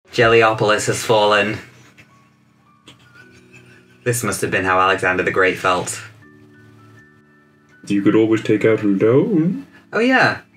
Geliopolis has fallen. This must have been how Alexander the Great felt. You could always take out Rudon. Oh yeah,